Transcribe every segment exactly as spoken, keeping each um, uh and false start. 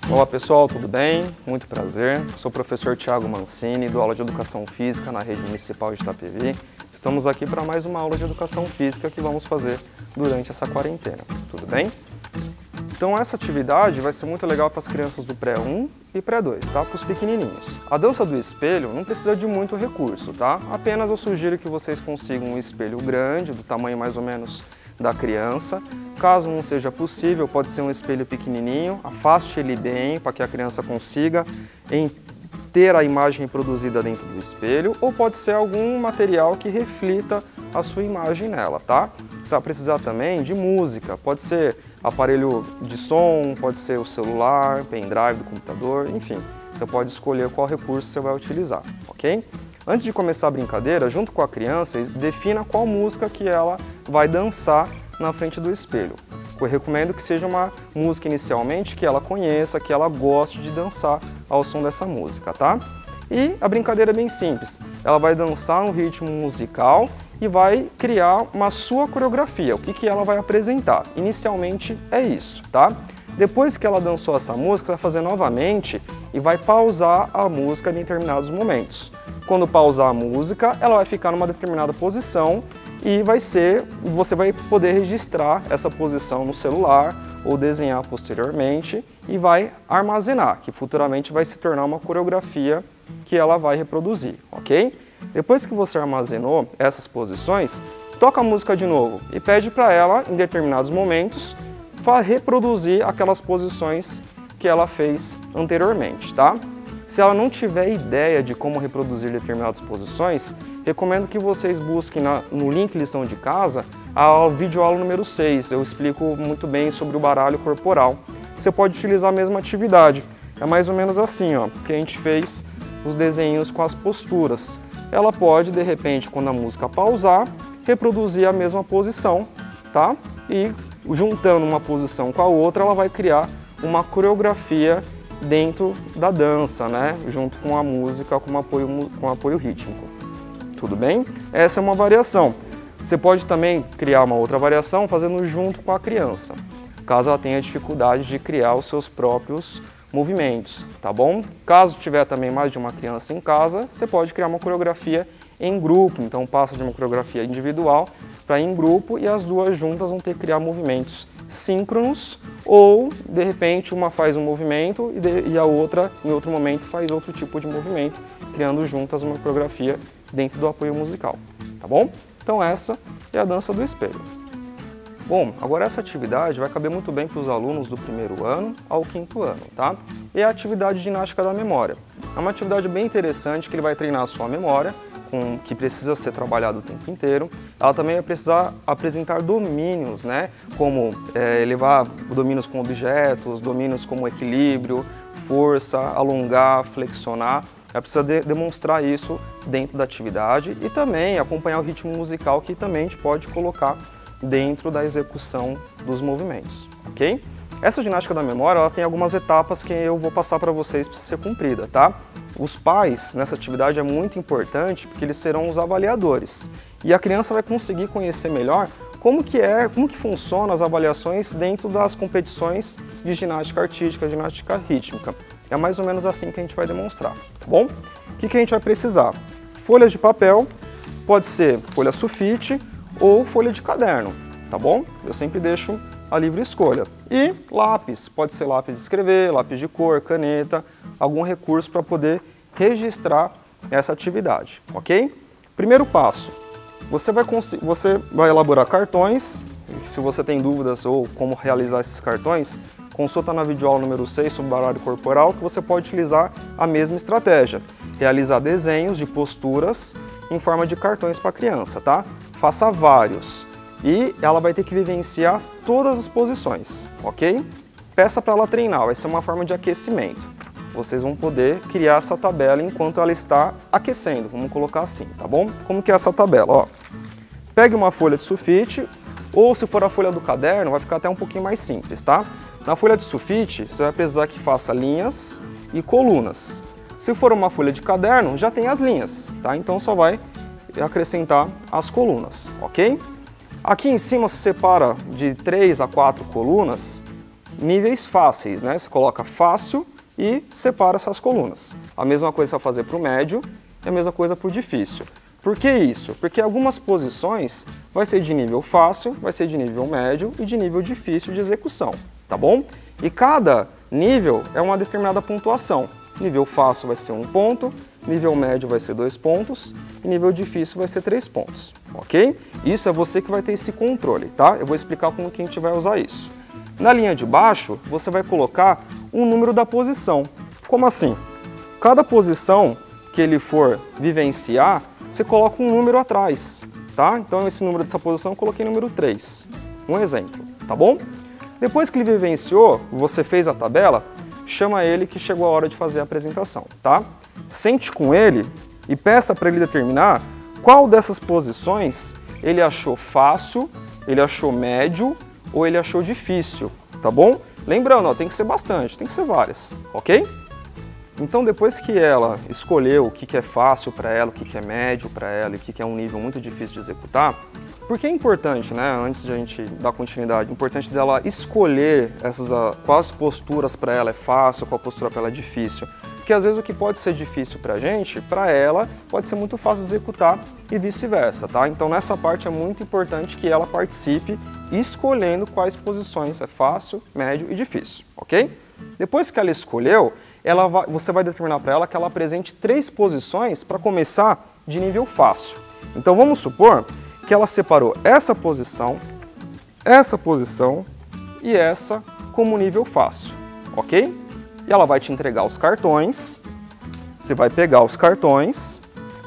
Olá pessoal, tudo bem? Muito prazer. Sou o professor Thiago Mancini, dou aula de Educação Física na Rede Municipal de Itapevi. Estamos aqui para mais uma aula de Educação Física que vamos fazer durante essa quarentena. Tudo bem? Então essa atividade vai ser muito legal para as crianças do pré um e pré dois, tá? Para os pequenininhos. A dança do espelho não precisa de muito recurso, tá? Apenas eu sugiro que vocês consigam um espelho grande, do tamanho mais ou menos da criança. Caso não seja possível, pode ser um espelho pequenininho, afaste ele bem para que a criança consiga ter a imagem reproduzida dentro do espelho, ou pode ser algum material que reflita a sua imagem nela, tá? Você vai precisar também de música, pode ser aparelho de som, pode ser o celular, pendrive do computador, enfim, você pode escolher qual recurso você vai utilizar, ok? Antes de começar a brincadeira, junto com a criança, defina qual música que ela vai dançar na frente do espelho. Eu recomendo que seja uma música inicialmente que ela conheça, que ela goste de dançar ao som dessa música, tá? E a brincadeira é bem simples, ela vai dançar um ritmo musical e vai criar uma sua coreografia, o que que ela vai apresentar. Inicialmente é isso, tá? Depois que ela dançou essa música, você vai fazer novamente e vai pausar a música em determinados momentos. Quando pausar a música, ela vai ficar numa determinada posição e vai ser, você vai poder registrar essa posição no celular ou desenhar posteriormente e vai armazenar, que futuramente vai se tornar uma coreografia que ela vai reproduzir, ok? Depois que você armazenou essas posições, toca a música de novo e pede para ela, em determinados momentos, reproduzir aquelas posições que ela fez anteriormente, tá? Se ela não tiver ideia de como reproduzir determinadas posições, recomendo que vocês busquem na, no link lição de casa a videoaula número seis. Eu explico muito bem sobre o baralho corporal. Você pode utilizar a mesma atividade. É mais ou menos assim, ó, que a gente fez os desenhos com as posturas. Ela pode, de repente, quando a música pausar, reproduzir a mesma posição, tá? E juntando uma posição com a outra, ela vai criar uma coreografia dentro da dança, né? Junto com a música, com apoio, com apoio rítmico. Tudo bem? Essa é uma variação. Você pode também criar uma outra variação fazendo junto com a criança, caso ela tenha dificuldade de criar os seus próprios movimentos, tá bom? Caso tiver também mais de uma criança em casa, você pode criar uma coreografia em grupo, então passa de uma coreografia individual para em grupo e as duas juntas vão ter que criar movimentos síncronos ou, de repente, uma faz um movimento e, de, e a outra, em outro momento, faz outro tipo de movimento, criando juntas uma coreografia dentro do apoio musical, tá bom? Então essa é a dança do espelho. Bom, agora essa atividade vai caber muito bem para os alunos do primeiro ano ao quinto ano, tá? E é a atividade ginástica da memória. É uma atividade bem interessante que ele vai treinar a sua memória, com, que precisa ser trabalhado o tempo inteiro. Ela também vai precisar apresentar domínios, né? Como é, elevar domínios com objetos, domínios como equilíbrio, força, alongar, flexionar. Ela precisa de, demonstrar isso dentro da atividade e também acompanhar o ritmo musical que também a gente pode colocar dentro da execução dos movimentos, ok? Essa ginástica da memória, ela tem algumas etapas que eu vou passar para vocês para ser cumprida, tá? Os pais, nessa atividade, é muito importante porque eles serão os avaliadores. E a criança vai conseguir conhecer melhor como que é, como que funcionam as avaliações dentro das competições de ginástica artística, ginástica rítmica. É mais ou menos assim que a gente vai demonstrar, tá bom? O que que a gente vai precisar? Folhas de papel, pode ser folha sulfite ou folha de caderno, tá bom? Eu sempre deixo a livre escolha. E lápis, pode ser lápis de escrever, lápis de cor, caneta, algum recurso para poder registrar essa atividade, ok? Primeiro passo, você vai, você vai elaborar cartões. Se você tem dúvidas ou como realizar esses cartões, consulta na videoaula número seis sobre baralho corporal, que você pode utilizar a mesma estratégia. Realizar desenhos de posturas em forma de cartões para a criança, tá? Faça vários. E ela vai ter que vivenciar todas as posições, ok? Peça para ela treinar, vai ser uma forma de aquecimento. Vocês vão poder criar essa tabela enquanto ela está aquecendo, vamos colocar assim, tá bom? Como que é essa tabela? Ó, pegue uma folha de sulfite, ou se for a folha do caderno, vai ficar até um pouquinho mais simples, tá? Na folha de sulfite, você vai precisar que faça linhas e colunas. Se for uma folha de caderno, já tem as linhas, tá? Então só vai acrescentar as colunas, ok? Aqui em cima se separa de três a quatro colunas níveis fáceis, né? Você coloca fácil e separa essas colunas. A mesma coisa você vai fazer para o médio e a mesma coisa para o difícil. Por que isso? Porque algumas posições vai ser de nível fácil, vai ser de nível médio e de nível difícil de execução, tá bom? E cada nível é uma determinada pontuação. Nível fácil vai ser um ponto, nível médio vai ser dois pontos e nível difícil vai ser três pontos, ok? Isso é você que vai ter esse controle, tá? Eu vou explicar como que a gente vai usar isso. Na linha de baixo, você vai colocar um número da posição. Como assim? Cada posição que ele for vivenciar, você coloca um número atrás, tá? Então esse número dessa posição eu coloquei número três, um exemplo, tá bom? Depois que ele vivenciou, você fez a tabela, chama ele que chegou a hora de fazer a apresentação, tá? Sente com ele e peça para ele determinar qual dessas posições ele achou fácil, ele achou médio ou ele achou difícil, tá bom? Lembrando, ó, tem que ser bastante, tem que ser várias, ok? Então depois que ela escolheu o que que é fácil para ela, o que que é médio para ela e o que que é um nível muito difícil de executar, porque é importante, né, antes de a gente dar continuidade, é importante dela escolher essas, uh, quais posturas para ela é fácil, qual postura para ela é difícil. Porque às vezes o que pode ser difícil para a gente, para ela, pode ser muito fácil de executar e vice-versa, tá? Então nessa parte é muito importante que ela participe escolhendo quais posições é fácil, médio e difícil, ok? Depois que ela escolheu, ela vai, você vai determinar para ela que ela apresente três posições para começar de nível fácil. Então vamos supor que ela separou essa posição, essa posição e essa como nível fácil, ok? E ela vai te entregar os cartões, você vai pegar os cartões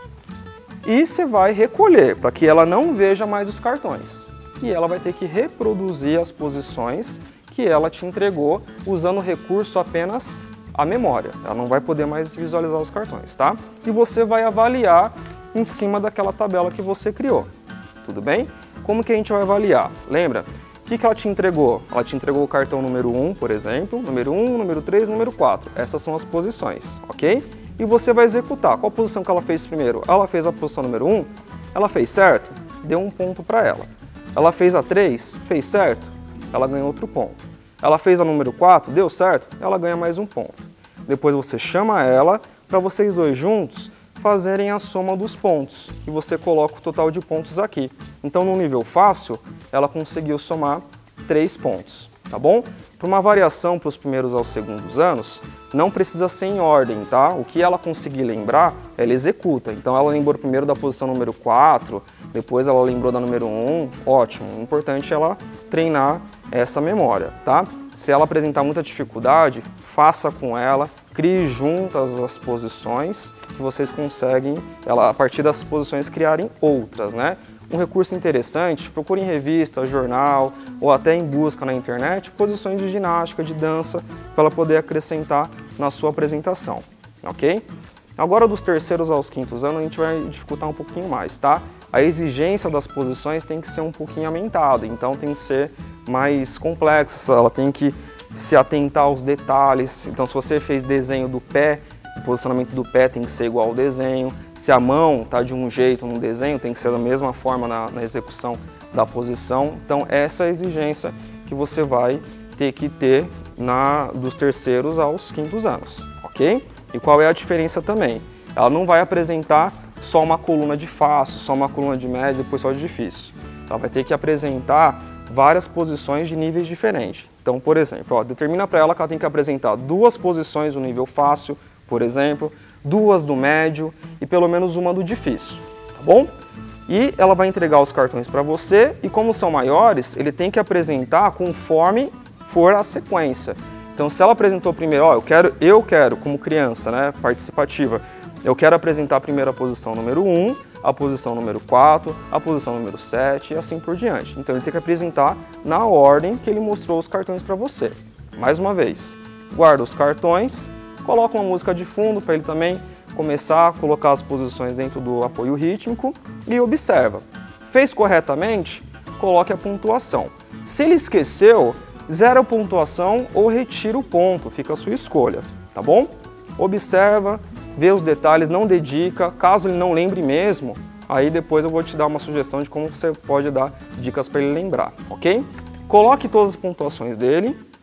e você vai recolher para que ela não veja mais os cartões. E ela vai ter que reproduzir as posições que ela te entregou usando o recurso apenas a memória. Ela não vai poder mais visualizar os cartões, tá? E você vai avaliar em cima daquela tabela que você criou. Tudo bem? Como que a gente vai avaliar? Lembra? O que que ela te entregou? Ela te entregou o cartão número um, por exemplo, número um, número três, número quatro. Essas são as posições, ok? E você vai executar. Qual posição que ela fez primeiro? Ela fez a posição número um, ela fez certo? Deu um ponto para ela. Ela fez a três, fez certo? Ela ganhou outro ponto. Ela fez a número quatro, deu certo? Ela ganha mais um ponto. Depois você chama ela para vocês dois juntos fazerem a soma dos pontos, e você coloca o total de pontos aqui. Então, no nível fácil, ela conseguiu somar três pontos, tá bom? Para uma variação para os primeiros aos segundos anos, não precisa ser em ordem, tá? O que ela conseguir lembrar, ela executa. Então, ela lembrou primeiro da posição número quatro, depois ela lembrou da número um, ótimo. O importante é ela treinar essa memória, tá? Se ela apresentar muita dificuldade, faça com ela, crie juntas as posições que vocês conseguem, ela, a partir das posições, criarem outras, né? Um recurso interessante, procure em revista, jornal ou até em busca na internet, posições de ginástica, de dança, para ela poder acrescentar na sua apresentação, ok? Agora, dos terceiros aos quintos anos, a gente vai dificultar um pouquinho mais, tá? A exigência das posições tem que ser um pouquinho aumentada, então tem que ser mais complexa, ela tem que se atentar aos detalhes. Então, se você fez desenho do pé, o posicionamento do pé tem que ser igual ao desenho. Se a mão está de um jeito no desenho, tem que ser da mesma forma na, na execução da posição. Então, essa é a exigência que você vai ter que ter na, dos terceiros aos quintos anos, ok? E qual é a diferença também? Ela não vai apresentar só uma coluna de fácil, só uma coluna de médio, depois só de difícil. Ela vai ter que apresentar várias posições de níveis diferentes. Então, por exemplo, ó, determina para ela que ela tem que apresentar duas posições do nível fácil, por exemplo, duas do médio e pelo menos uma do difícil, tá bom? E ela vai entregar os cartões para você e, como são maiores, ele tem que apresentar conforme for a sequência. Então, se ela apresentou primeiro, ó, eu quero, eu quero, como criança, né, participativa, eu quero apresentar primeiro a posição número um, a posição número quatro, a posição número sete e assim por diante. Então, ele tem que apresentar na ordem que ele mostrou os cartões para você. Mais uma vez, guarda os cartões, coloca uma música de fundo para ele também começar a colocar as posições dentro do apoio rítmico e observa. Fez corretamente? Coloque a pontuação. Se ele esqueceu, zera a pontuação ou retira o ponto, fica a sua escolha, tá bom? Observa, vê os detalhes, não dedica, caso ele não lembre mesmo, aí depois eu vou te dar uma sugestão de como você pode dar dicas para ele lembrar, ok? Coloque todas as pontuações dele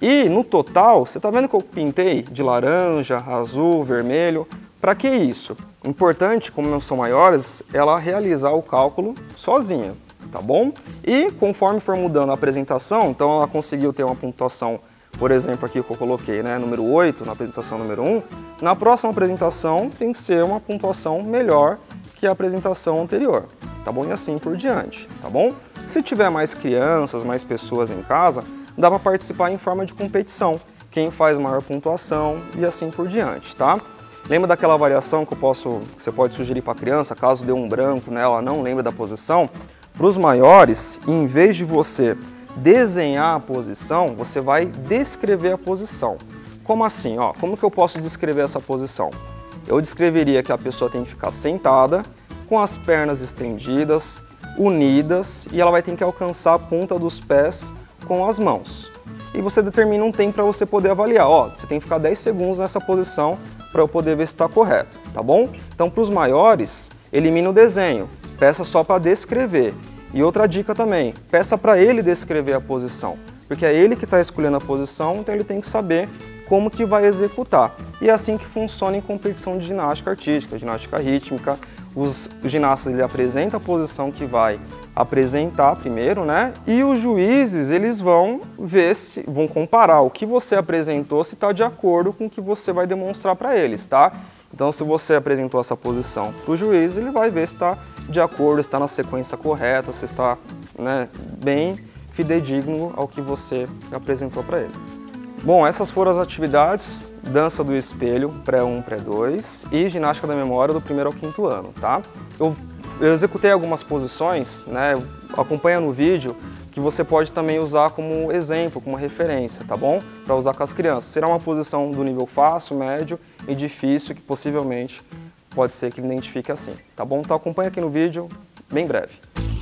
E no total, você está vendo que eu pintei de laranja, azul, vermelho? Para que isso? Importante, como são maiores, ela realizar o cálculo sozinha, tá bom? E conforme for mudando a apresentação, então ela conseguiu ter uma pontuação, por exemplo, aqui que eu coloquei, né, número oito na apresentação número um, na próxima apresentação tem que ser uma pontuação melhor que a apresentação anterior, tá bom? E assim por diante, tá bom? Se tiver mais crianças, mais pessoas em casa, dá para participar em forma de competição, quem faz maior pontuação e assim por diante, tá? Lembra daquela variação que, eu posso, que você pode sugerir para a criança, caso dê um branco nela, ela não lembra da posição? Para os maiores, em vez de você desenhar a posição, você vai descrever a posição. Como assim? Ó, como que eu posso descrever essa posição? Eu descreveria que a pessoa tem que ficar sentada, com as pernas estendidas, unidas, e ela vai ter que alcançar a ponta dos pés com as mãos. E você determina um tempo para você poder avaliar. Ó, você tem que ficar dez segundos nessa posição para eu poder ver se está correto, tá bom? Então, para os maiores, elimina o desenho, peça só para descrever. E outra dica também, peça para ele descrever a posição, porque é ele que está escolhendo a posição, então ele tem que saber como que vai executar. E é assim que funciona em competição de ginástica artística, ginástica rítmica. Os ginastas ele apresenta a posição que vai apresentar primeiro, né? E os juízes eles vão ver se vão comparar o que você apresentou se está de acordo com o que você vai demonstrar para eles, tá? Então, se você apresentou essa posição para o juiz, ele vai ver se está de acordo, se está na sequência correta, se está, né, bem fidedigno ao que você apresentou para ele. Bom, essas foram as atividades: dança do espelho, pré um, pré dois e ginástica da memória do primeiro ao quinto ano, tá? Eu, eu executei algumas posições, né? Acompanha no vídeo, que você pode também usar como exemplo, como referência, tá bom? Para usar com as crianças. Será uma posição do nível fácil, médio e difícil, que possivelmente pode ser que ele identifique assim, tá bom? Então acompanha aqui no vídeo, bem breve.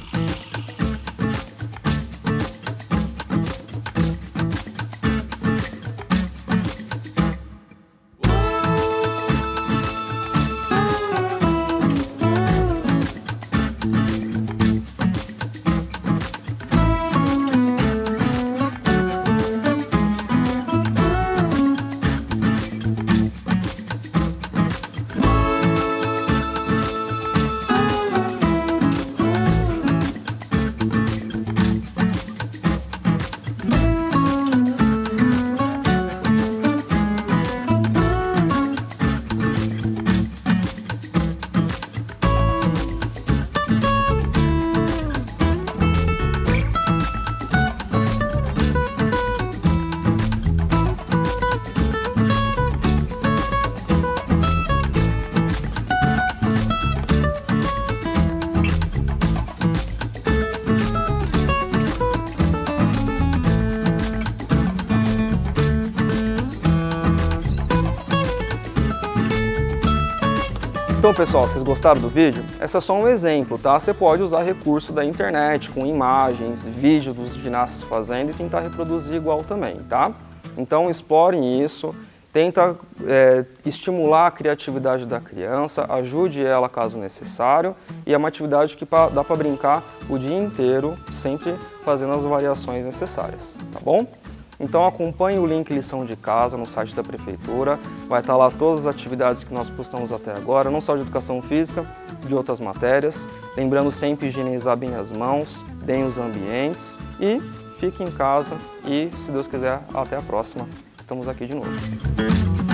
Então, pessoal, vocês gostaram do vídeo? Esse é só um exemplo, tá? Você pode usar recurso da internet, com imagens, vídeo dos ginastas fazendo e tentar reproduzir igual também, tá? Então, explorem isso, tenta é, estimular a criatividade da criança, ajude ela caso necessário, e é uma atividade que dá para brincar o dia inteiro, sempre fazendo as variações necessárias, tá bom? Então acompanhe o link lição de casa no site da prefeitura, vai estar lá todas as atividades que nós postamos até agora, não só de educação física, de outras matérias. Lembrando sempre higienizar bem as mãos, bem os ambientes e fique em casa e, se Deus quiser, até a próxima. Estamos aqui de novo.